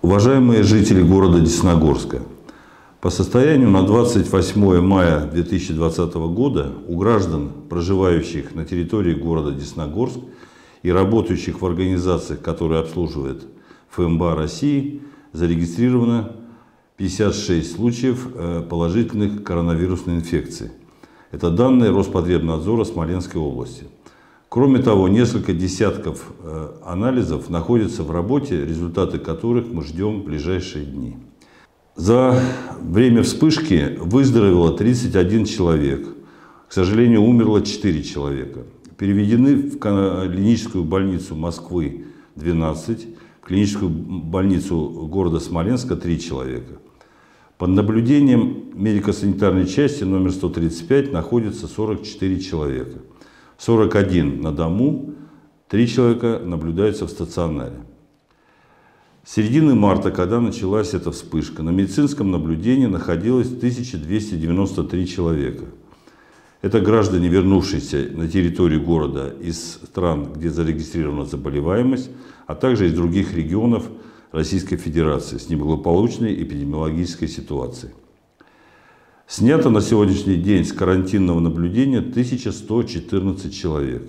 Уважаемые жители города Десногорска, по состоянию на 28 мая 2020 года у граждан, проживающих на территории города Десногорск и работающих в организациях, которые обслуживают ФМБА России, зарегистрировано 56 случаев положительных коронавирусной инфекции. Это данные Роспотребнадзора Смоленской области. Кроме того, несколько десятков анализов находятся в работе, результаты которых мы ждем в ближайшие дни. За время вспышки выздоровело 31 человек. К сожалению, умерло 4 человека. Переведены в клиническую больницу Москвы 12, в клиническую больницу города Смоленска 3 человека. Под наблюдением медико-санитарной части номер 135 находится 44 человека. 41 на дому, 3 человека наблюдаются в стационаре. С середины марта, когда началась эта вспышка, на медицинском наблюдении находилось 1293 человека. Это граждане, вернувшиеся на территорию города из стран, где зарегистрирована заболеваемость, а также из других регионов Российской Федерации с неблагополучной эпидемиологической ситуацией. Снято на сегодняшний день с карантинного наблюдения 1114 человек.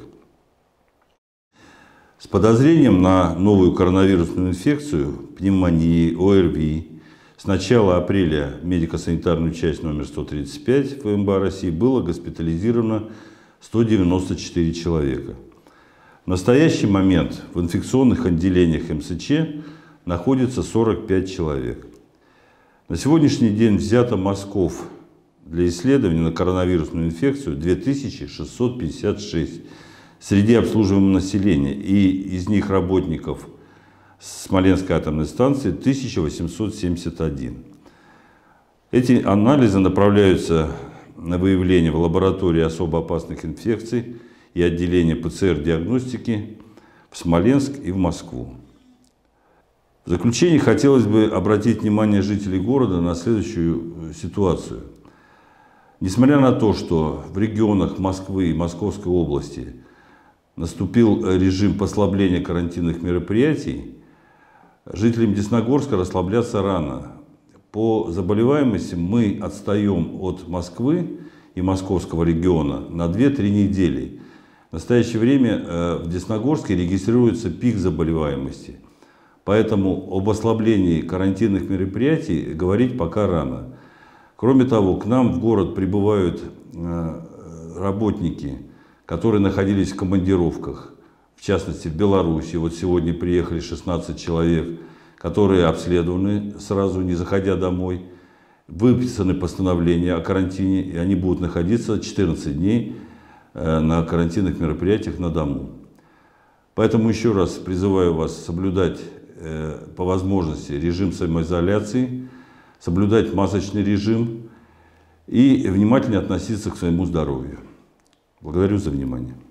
С подозрением на новую коронавирусную инфекцию, пневмонии, ОРВИ, с начала апреля в медико-санитарную часть номер 135 ФМБА России было госпитализировано 194 человека. В настоящий момент в инфекционных отделениях МСЧ находится 45 человек. На сегодняшний день взято мазков для исследования на коронавирусную инфекцию 2656 среди обслуживаемого населения, и из них работников Смоленской атомной станции 1871. Эти анализы направляются на выявление в лаборатории особо опасных инфекций и отделение ПЦР-диагностики в Смоленск и в Москву. В заключение хотелось бы обратить внимание жителей города на следующую ситуацию. Несмотря на то, что в регионах Москвы и Московской области наступил режим послабления карантинных мероприятий, жителям Десногорска расслабляться рано. По заболеваемости мы отстаем от Москвы и Московского региона на 2-3 недели. В настоящее время в Десногорске регистрируется пик заболеваемости. Поэтому об ослаблении карантинных мероприятий говорить пока рано. Кроме того, к нам в город прибывают работники, которые находились в командировках, в частности в Беларуси. Вот сегодня приехали 16 человек, которые обследованы сразу, не заходя домой. Выписаны постановления о карантине, и они будут находиться 14 дней на карантинных мероприятиях на дому. Поэтому еще раз призываю вас соблюдать по возможности режим самоизоляции, соблюдать масочный режим и внимательно относиться к своему здоровью. Благодарю за внимание.